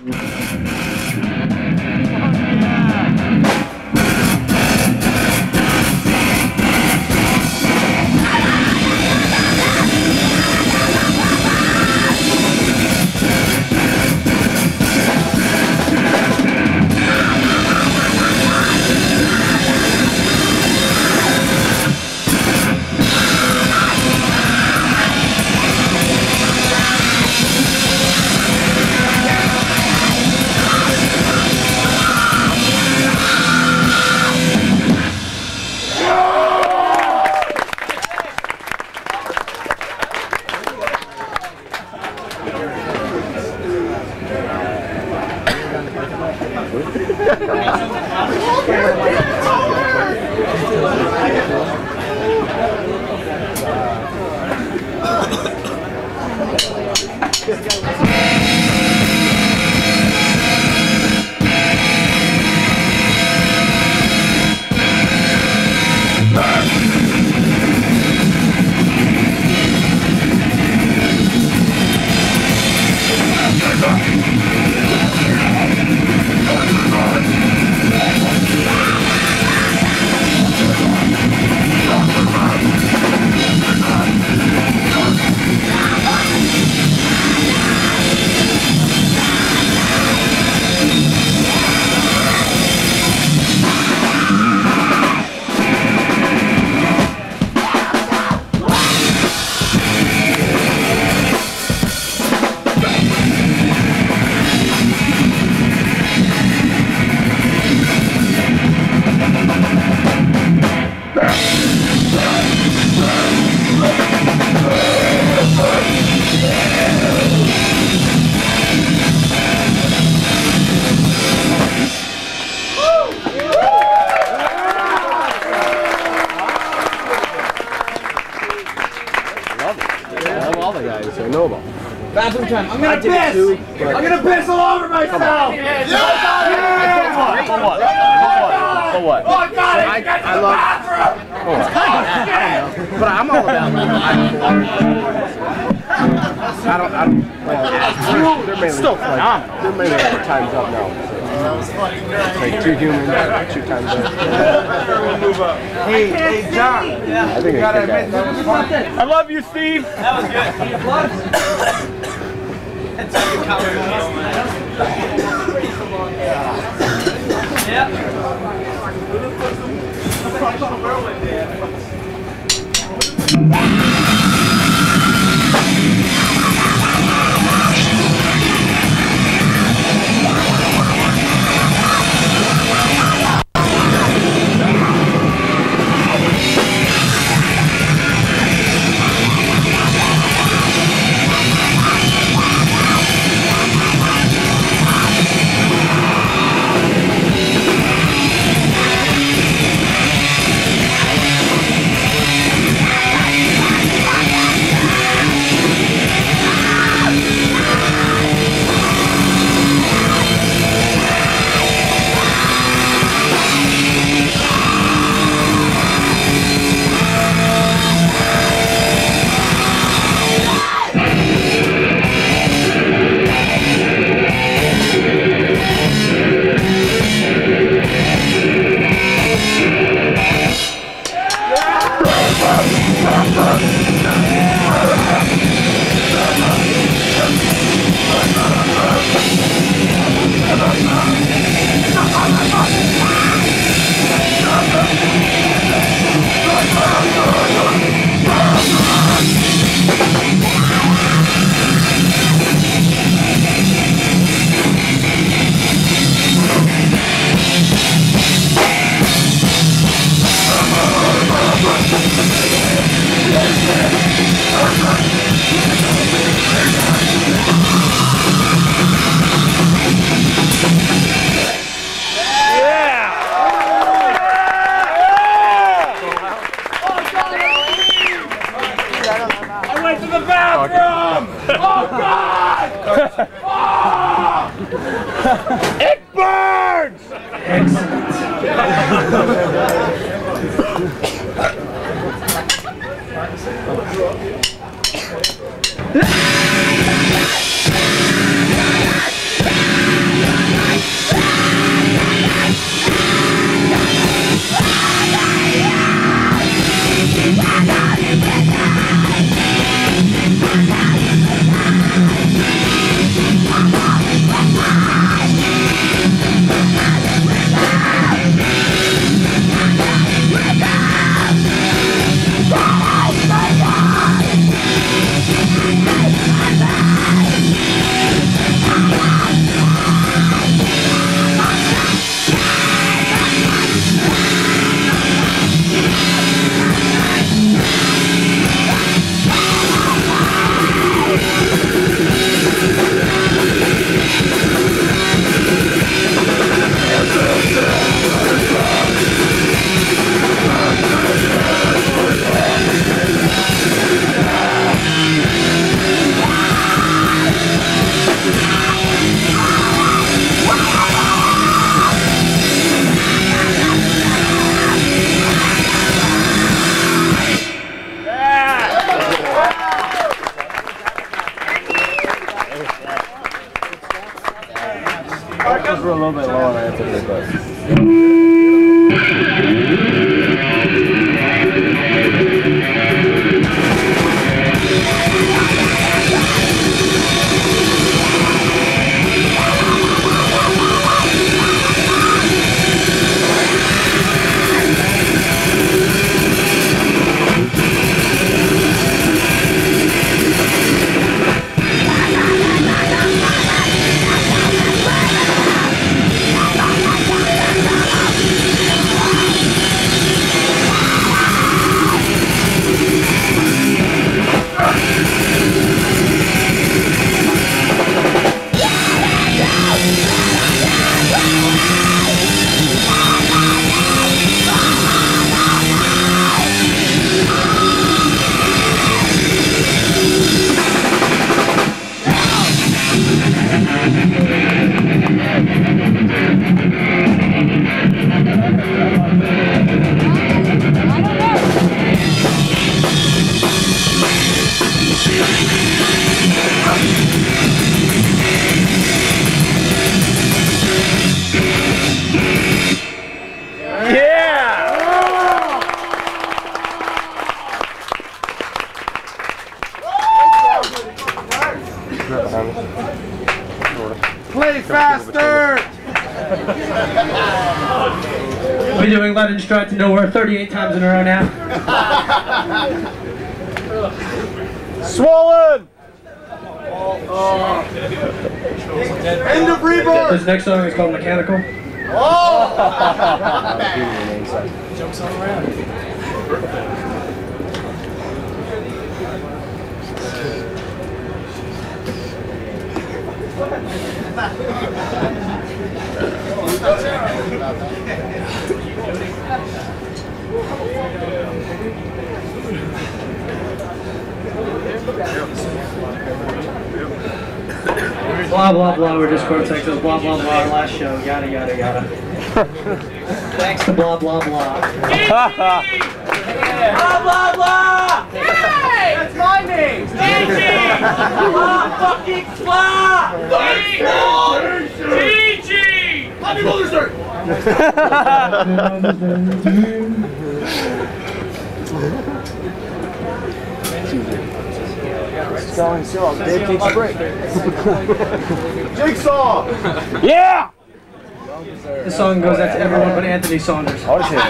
Bathroom time. I'm gonna piss! I'm gonna piss all over myself! Yeah! For what? For what? Oh God! I love bathroom! But I'm all about I don't they're mainly still phenomenal. They're mainly times up now. That was fucking great. Like 2 humans, 2 times up. Move up. Hey, John. Yeah, I think gotta admit, that was fun. I love you, Steve. That was good. That's a good comment. Yeah. It burns! Excellent. Those were a little bit low on Anthony, but. Play faster! We're doing London Stride to Nowhere 38 times in a row now. Swollen! End of Rebirth! This next song is called Mechanical. Jumps all around. Blah blah blah, we're Discord sections, blah blah blah, our last show, yada yada yada. Thanks to blah blah blah. Blah blah blah! Hey! That's my name! Gigi! Blah fucking blah! Gigi! Happy Mother's Day! Spelling Saw, Dave takes a break. Jigsaw! Yeah! This song goes out to everyone but Anthony Saunders. I would say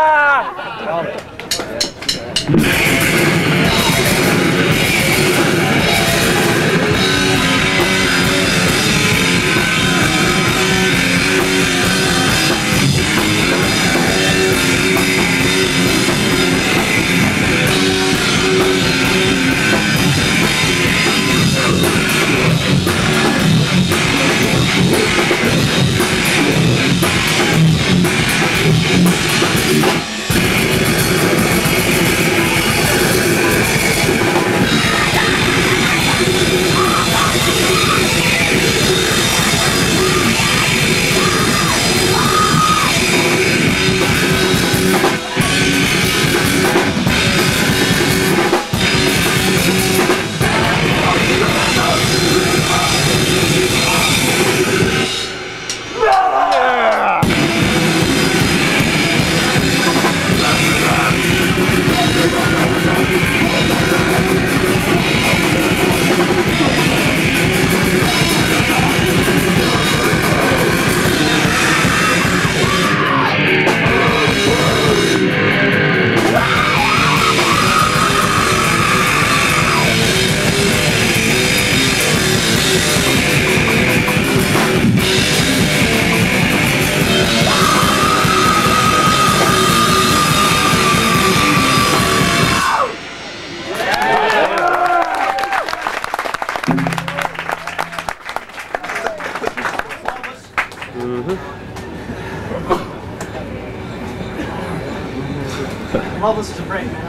Marvelous is a break, man.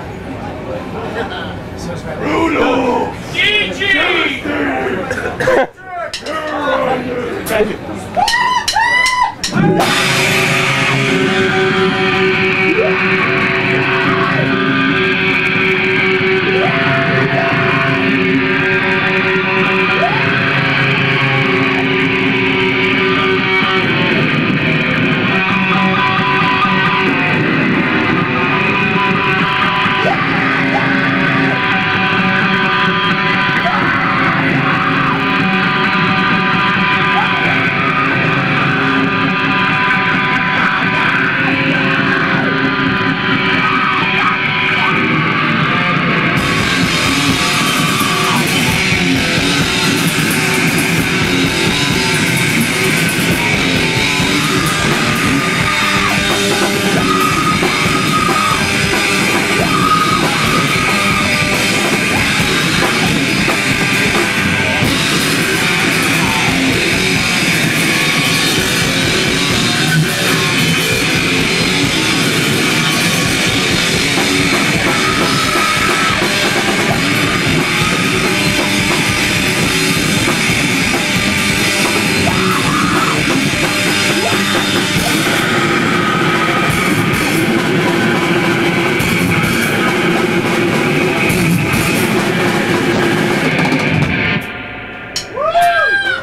Bruno! Gigi!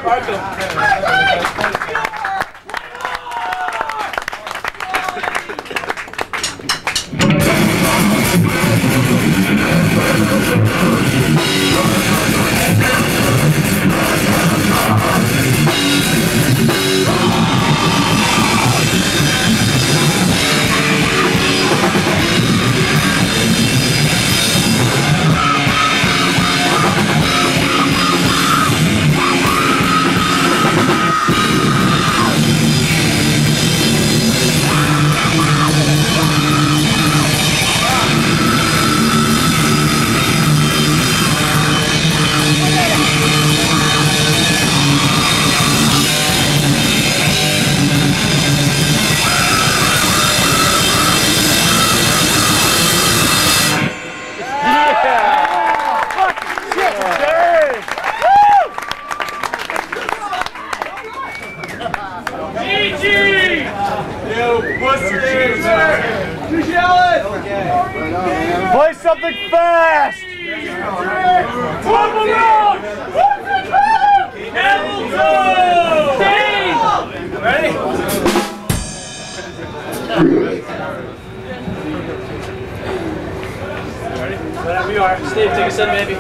Play something fast! Ready? Whatever you are. Steve, take a set, maybe.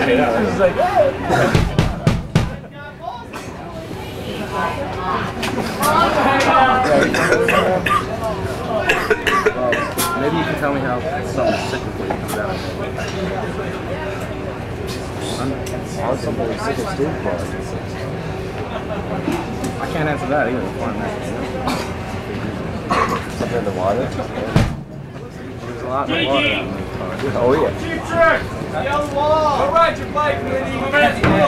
It's like, Maybe you can tell me how something's cyclically comes out. How is something sick of steam bar? I can't answer that either. Something in the water? There's a lot in the water. Oh yeah. Keep track! Yellow wall! All right, your bike, lady. Let's go!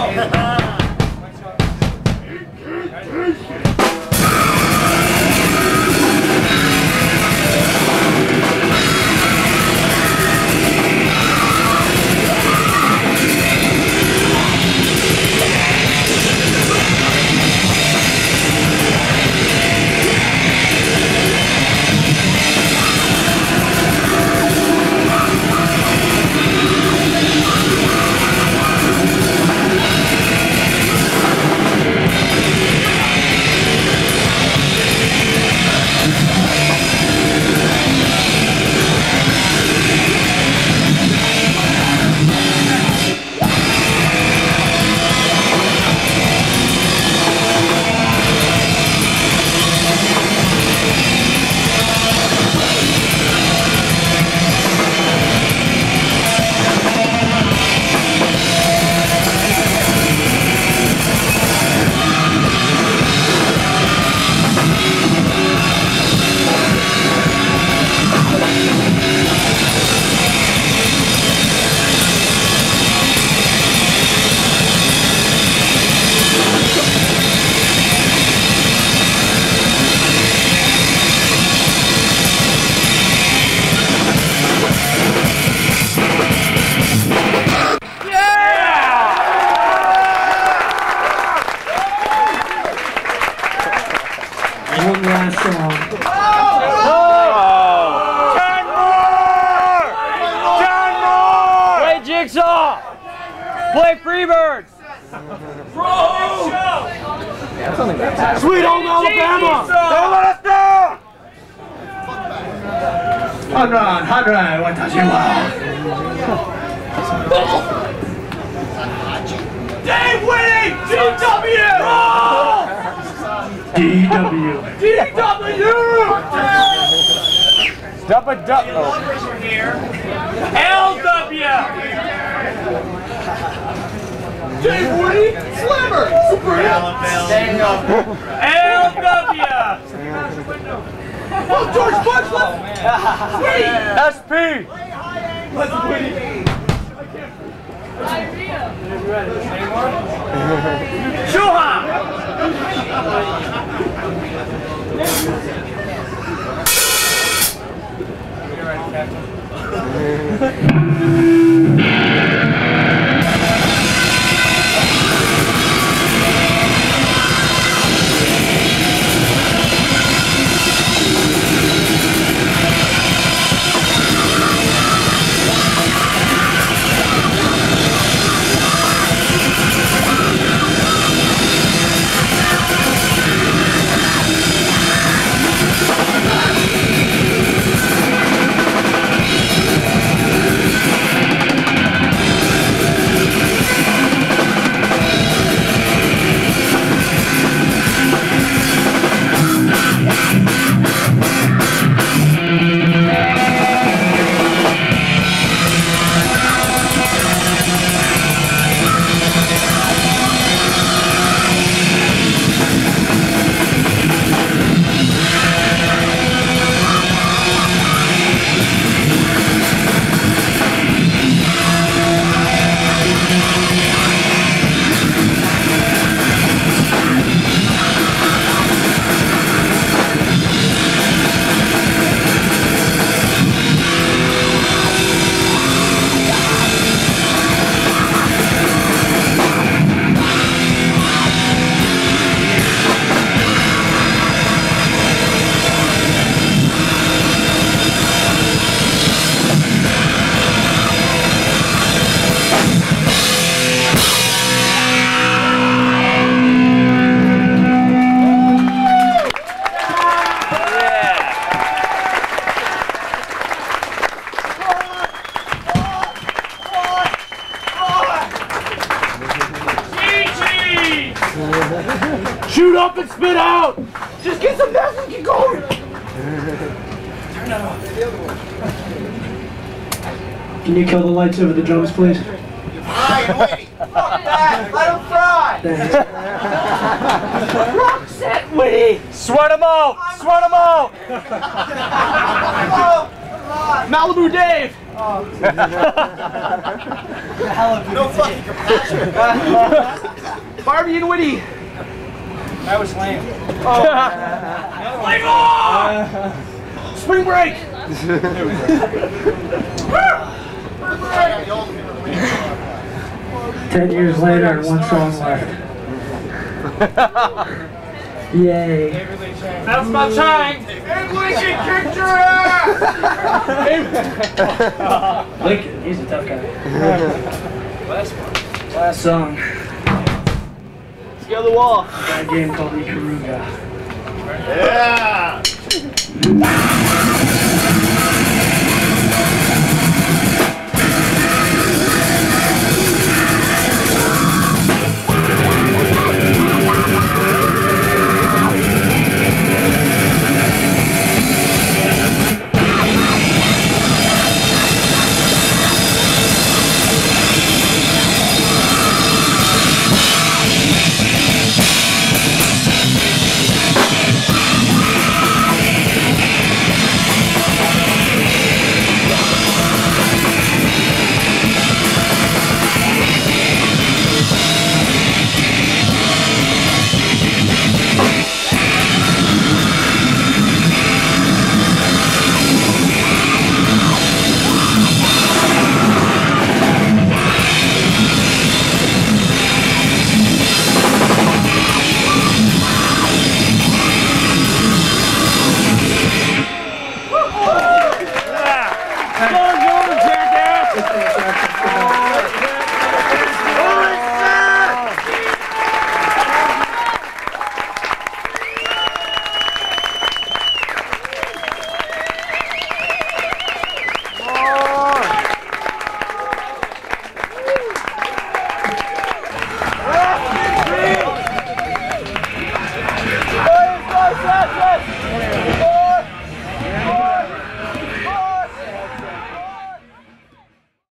One last song. Play Jigsaw! Play Freebirds! Sweet home Alabama! Don't let us down! 100, what does you want? Dave winning! DW! DW. DW! Dubba duck. Oh. LW! Dave Woody! Slimmer! LW! Oh, George Bush! SP! Let's win it! Shuha! Shoot up and spit out! Just get some gas and get going! Can you kill the lights over the drums, please? Wait! Fuck that! Let him fry! Rock set, Witty! Sweat him out! Sweat him out! Malibu Dave! No fucking compassion. Barbie and Witty! That was lame. Flame on! Spring break! 10 years later and one song left. Yay. That's my time! Lincoln kicked your ass! Lincoln, he's a tough guy. Last song. Let's go to the wall. Got a game called Ikaruga. Yeah!